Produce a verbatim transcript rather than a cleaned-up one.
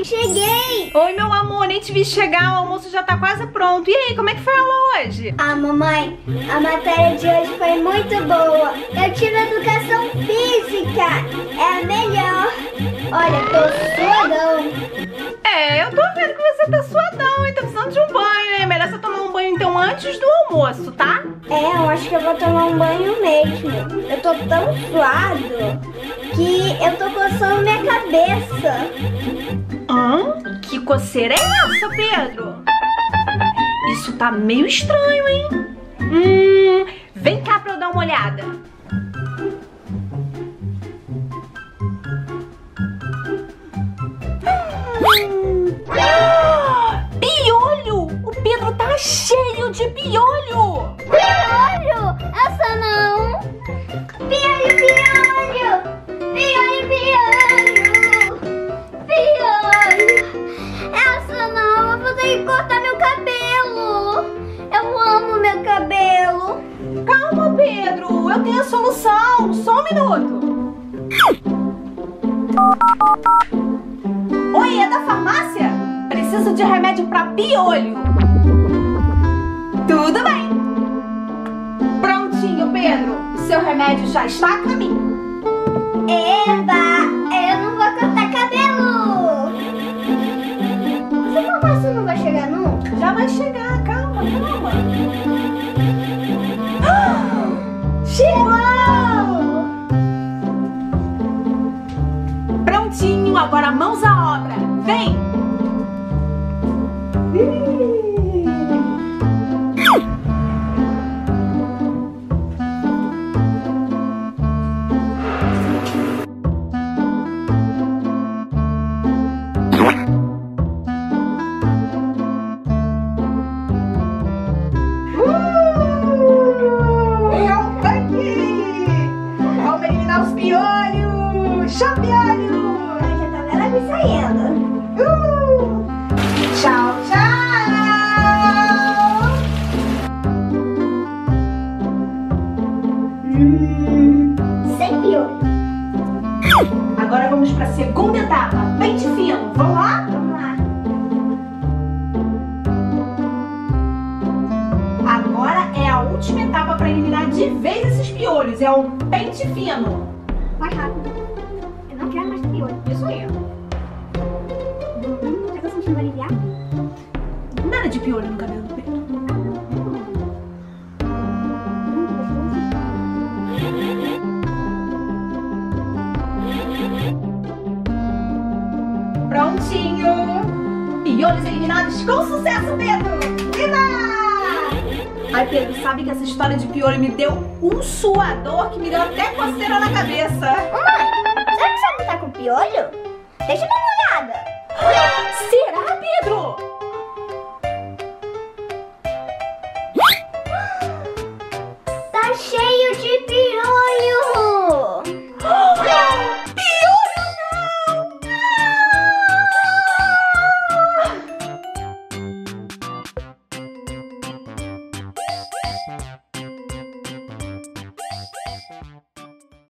mãe, cheguei! Oi, meu amor, nem te vi chegar, o almoço já tá quase pronto. E aí, como é que foi a aula hoje? Ah, mamãe, a matéria de hoje foi muito boa. Eu tive educação física, é a melhor. Olha, tô suadão. É, eu tô vendo que você tá suadão e tá precisando de um banho, né? Melhor você tomar um banho então antes do almoço, tá? É, eu acho que eu vou tomar um banho mesmo. Eu tô tão suado que eu tô coçando minha cabeça. Hã? Que coceira é essa, Pedro? Isso tá meio estranho, hein? Hum, vem cá pra eu dar uma olhada. Hum. Ah, piolho! O Pedro tá cheio de piolho! Piolho? Essa não! Piolho, piolho! Piolho, piolho! Piolho! Essa não! Eu vou ter que cortar meu cabelo! Eu amo meu cabelo! Calma, Pedro! Eu tenho a solução! Só um minuto! Oi, é da farmácia? Preciso de remédio pra piolho! Tudo bem! Prontinho, Pedro! Seu remédio já está a caminho! Eba! Eu não vou cortar cabelo! Essa farmácia não vai chegar nunca? Já vai chegar, calma, calma! Ah, chegou! Prontinho, agora mãos à obra! Vem! Agora vamos para a segunda etapa, pente fino. Vamos lá? Vamos lá. Agora é a última etapa para eliminar de vez esses piolhos. É o pente fino. Mais rápido. Eu não quero mais piolho. Isso aí. Hum, já tô sentindo aliviar? Nada de piolho no cabelo do Pedro. Prontinho! Piolhos eliminados com sucesso, Pedro! Viva! Ai, Pedro, sabe que essa história de piolho me deu um suador que me deu até coceira na cabeça. Mãe, será que você não tá com piolho? Deixa eu dar uma olhada. Será, Pedro? Tá cheio de piolho.